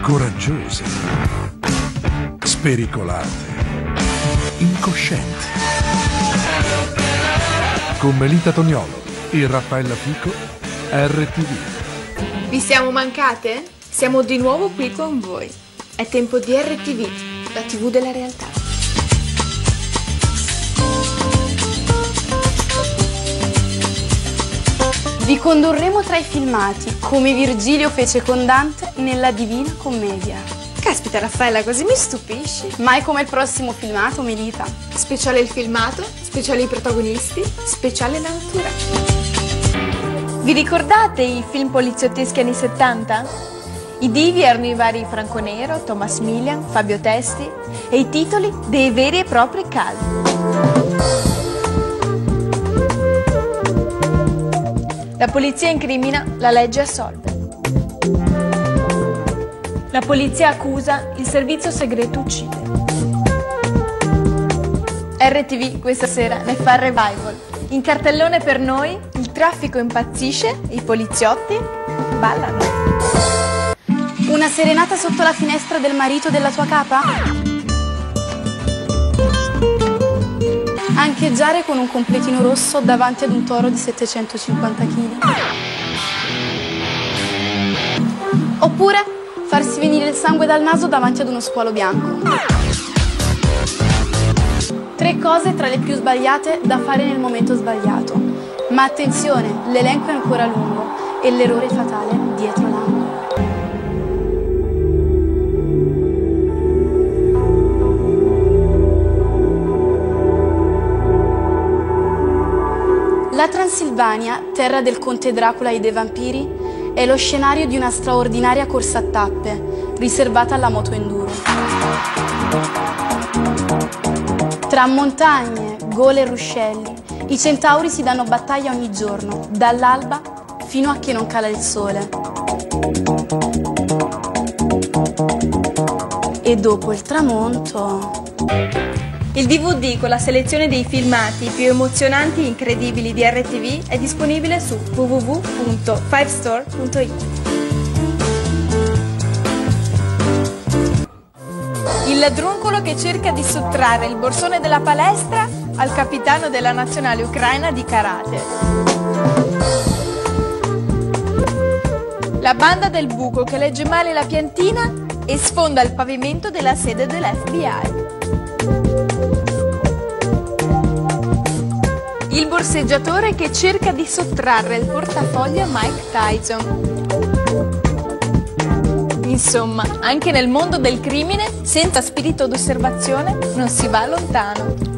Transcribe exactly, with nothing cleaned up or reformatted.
coraggiose, spericolate, incoscienti. Con Melita Toniolo e Raffaella Fico, R T V. Vi siamo mancate? Siamo di nuovo qui con voi. È tempo di R T V, la tivù della realtà. Vi condurremo tra i filmati, come Virgilio fece con Dante nella Divina Commedia. Caspita Raffaella, così mi stupisci. Mai come il prossimo filmato, Melita. Speciale il filmato, speciale i protagonisti, speciale la natura. Vi ricordate i film poliziotteschi anni settanta? I divi erano i vari Franco Nero, Thomas Milian, Fabio Testi e i titoli dei veri e propri casi. La polizia incrimina, la legge assolve. La polizia accusa, il servizio segreto uccide. R T V questa sera ne fa revival. In cartellone per noi, il traffico impazzisce, i poliziotti ballano. Una serenata sotto la finestra del marito della tua capa? Ancheggiare con un completino rosso davanti ad un toro di settecentocinquanta chili? Oppure farsi venire il sangue dal naso davanti ad uno squalo bianco? Tre cose tra le più sbagliate da fare nel momento sbagliato. Ma attenzione, l'elenco è ancora lungo e l'errore fatale dietro l'angolo. La Transilvania, terra del conte Dracula e dei vampiri, è lo scenario di una straordinaria corsa a tappe, riservata alla moto enduro. Tra montagne, gole e ruscelli, i centauri si danno battaglia ogni giorno, dall'alba fino a che non cala il sole. E dopo il tramonto... Il D V D con la selezione dei filmati più emozionanti e incredibili di R T V è disponibile su w w w punto five store punto i t. Il ladruncolo che cerca di sottrarre il borsone della palestra al capitano della nazionale ucraina di karate. La banda del buco che legge male la piantina e sfonda il pavimento della sede dell'F B I. Il borseggiatore che cerca di sottrarre il portafoglio a Mike Tyson. Insomma, anche nel mondo del crimine, senza spirito d'osservazione, non si va lontano.